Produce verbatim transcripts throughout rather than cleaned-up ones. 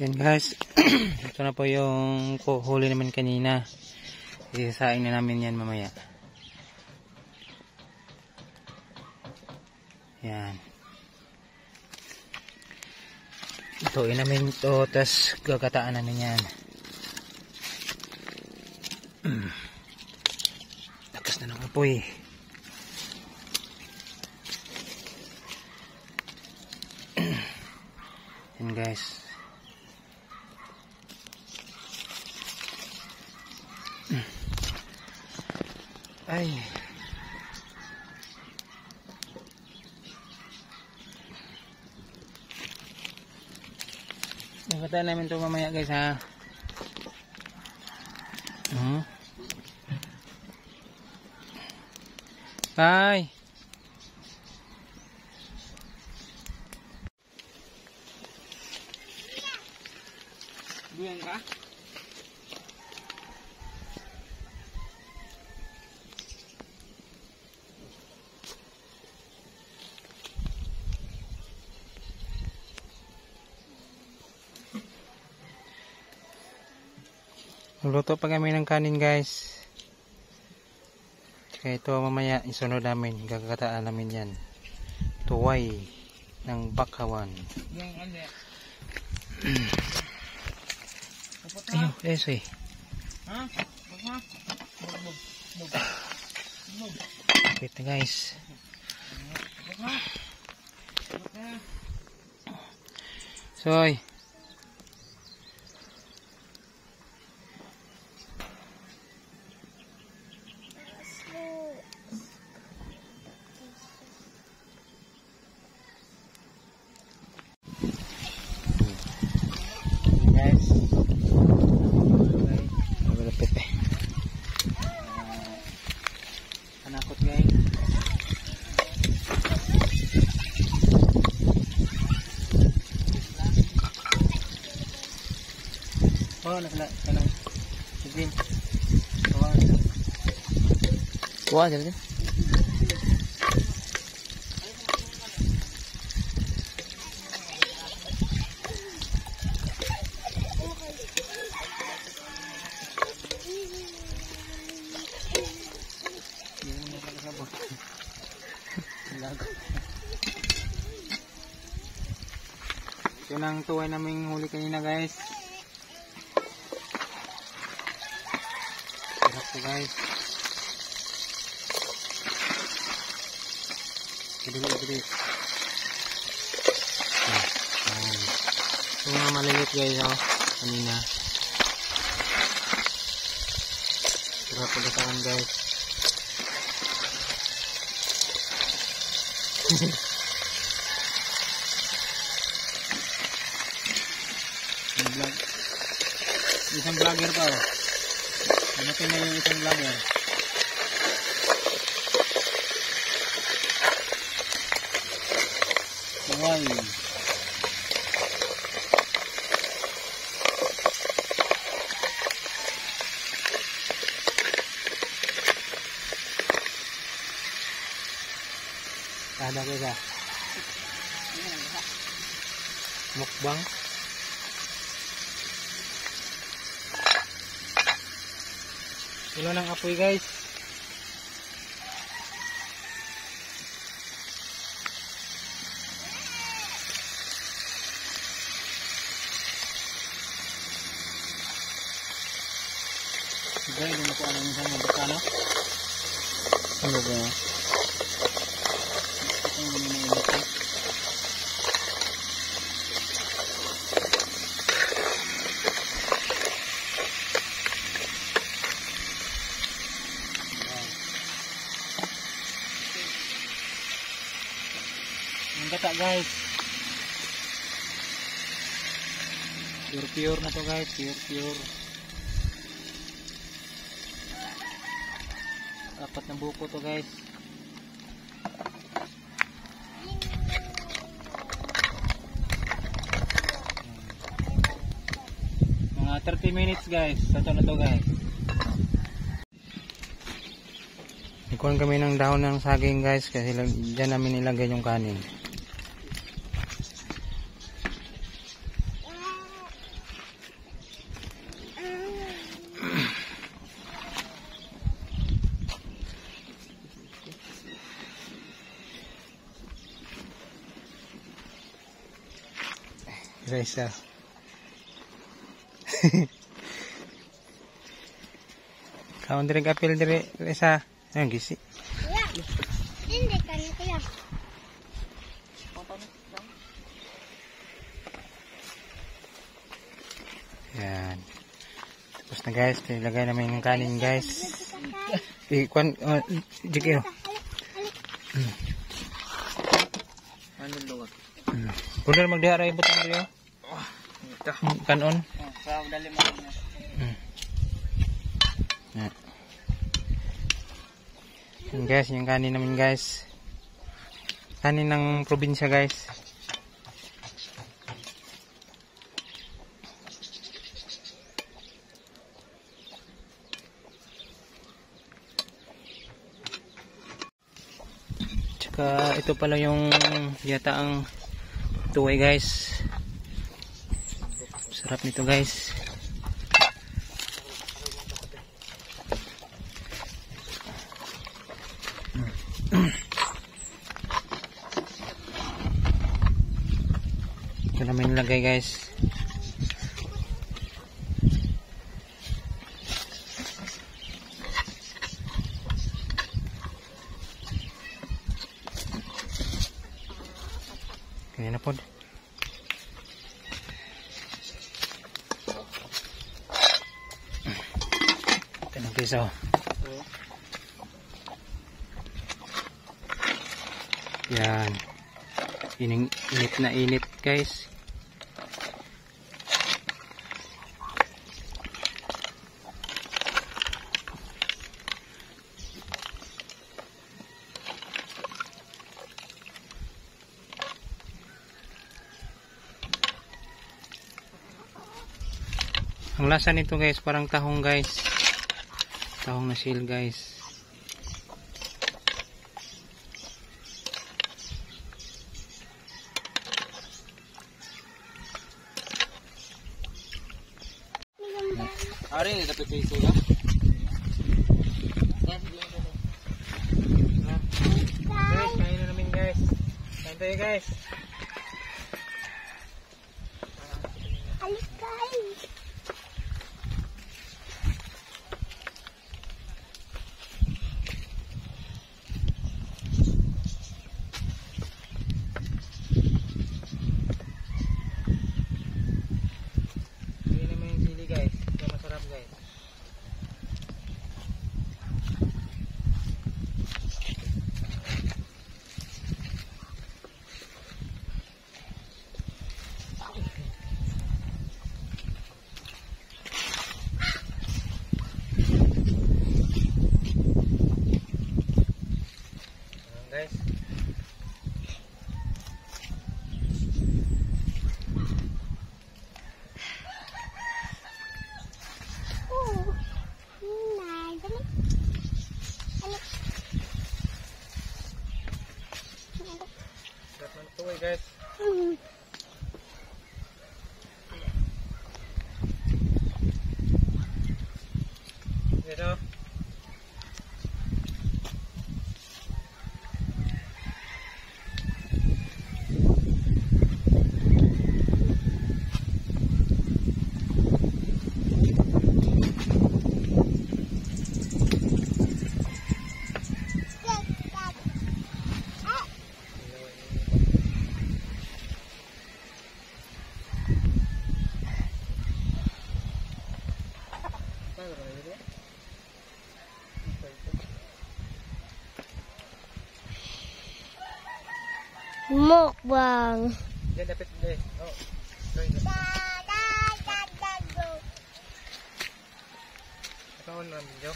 Yan guys, ito na po yung huli naman kanina. Isasaing na namin yan mamaya. Yan. Ituin namin ito, tapos gagataan namin yan. Lakas na ng apoy. Yan guys. Ay. Nagkatahan namin ito mamaya guys ha. Hmm. Bye. Buyan ka? Luto pa kami ng kanin guys. Kaya ito mamaya isunod namin. Gagataan namin yan. Tuway ng bakawan. Ayun, eso eh. Wait na guys. Soy. Oh, nakala, kanang green. Kuha. Kuha dyan dyan. Ito nang tuway naming huli kanina guys. Sarap po guys. Kadali-kadali. Ito mga malilit guys oh. Kanina. Sarap po gataan guys. Vlog. Isang vlogger pa oh. Hanapin na yung isang vlogger. Tuway. Ada ko isa. Mukbang. Wala nang apoy guys. Sige, hindi na po alam yung mga bukano. Ano ba? Ito yung mga init. Ang gata guys. Pure pure na to guys. Pure pure. Apat na buko to guys. Mga thirty minutes guys. Sato na to guys. Ikuhan kami ng dahon ng saging guys. Kasi dyan namin ilagay yung kanin. Reza. Kaon dire kapil dire Reza. Ayun gisi. Ya. Hindi ka na kaya. Yan. Tapos na guys, ilagay namin yung kanin guys. Ikuan, oh, jigil. Hmm. Ano luwag? Hmm. Pwede na magdiha rin butang dito. Oh, ito. Kanon. Oh, sa dali mo na. Hmm. Yan. Yan guys, yung kanin namin guys. Kanin ng probinsya guys. Tsaka ito pala yung ginataang tuway guys. Sarap nito guys. Ito naman nilagay guys. Kaya na po. Ito na piso. Yan. Ining, init na init guys. Ang lasa nito guys, parang tahong guys. Tahong na seal guys. Ari, dapat piso ya. Guys, kain na namin guys. Kain tayo guys. Alis guys. Kain naman yung sili guys. Ito masarap guys. Guys, Oh. Nah, dali. Alis. sarap ng tuway guys. Hmm. Ito. Mukbang. Diyan dapat deh. Oh. Sorry. Da da da da go. Kaon na video.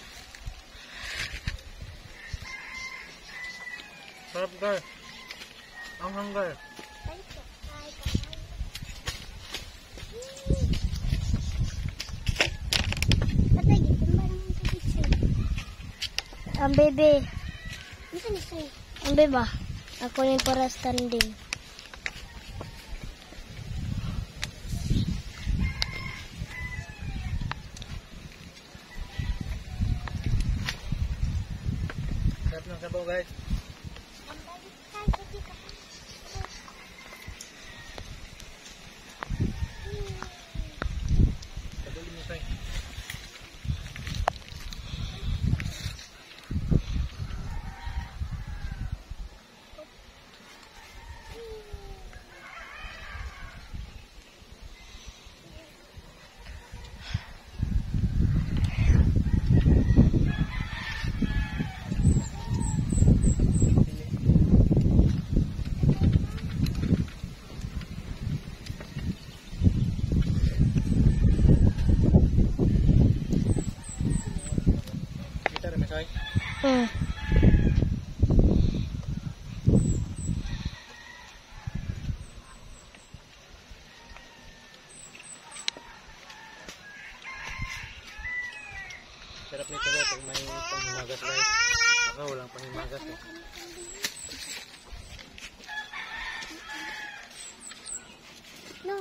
Sarap guys. Ang hanggar. Ang bebe. Ang beba. Ako yung para standing. Sarap ng sabaw guys. nito guys, pag may panghimagas guys. Baka walang panghimagas eh. No.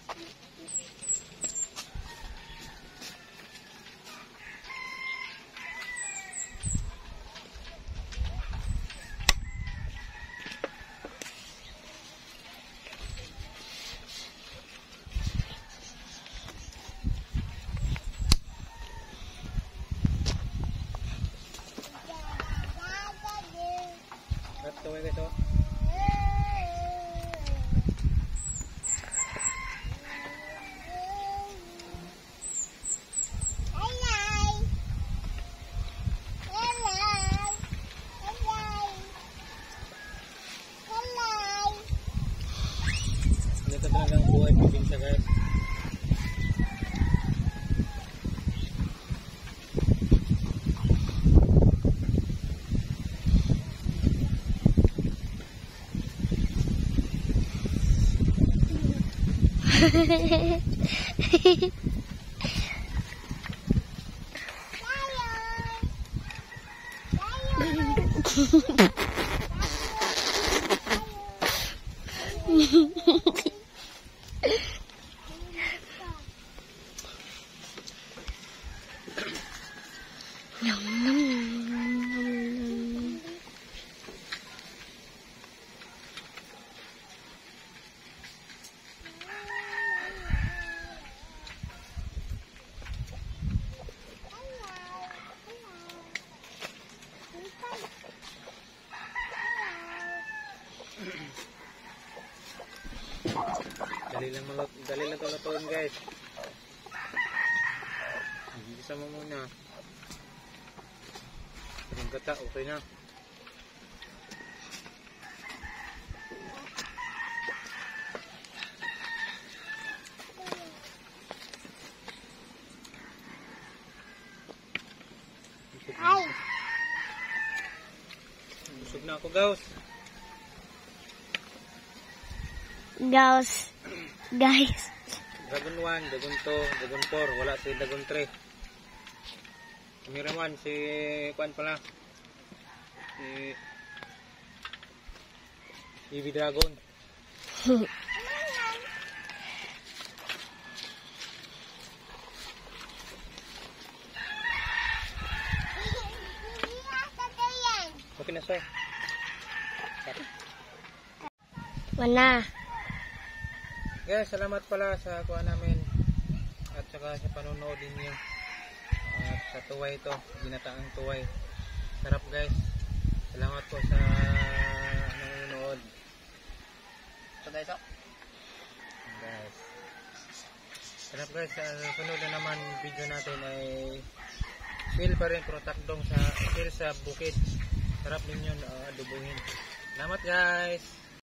At tuway guys oh. Ito talagang buhay probinsya guys. Nom, nom, nom, nom. Dali lang malot, dali lang lutuin guys. Igisa mo muna. Yung gata, okay na. Ay. Busog na ako guys. Guys. Guys. Dragon one, Dragon two, Dragon four, wala si Dragon three. Camera one, si Kwan pala. Si Baby Dragon. Okay na sir. Wala. Guys, salamat pala sa kuha namin at saka sa panonood ninyo at sa tuway ito, ginataang tuway. Sarap guys. Salamat po sa nanonood. Ito guys oh. Guys. Sarap guys, sa sunod na naman video natin ay feel pa rin pero takdong sa feel sa bukid. Sarap din yun uh, adubuhin. Salamat guys.